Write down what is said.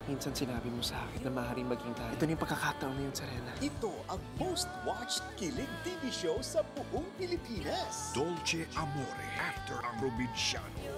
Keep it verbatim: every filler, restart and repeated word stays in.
Minsan sinabi mo sa akin na maaaring maging tayo. Ito na yung pagkakataon na yun, Serena. Ito ang most-watched kilig T V show sa buong Pilipinas. Dolce Amore, After ang Probinsyano.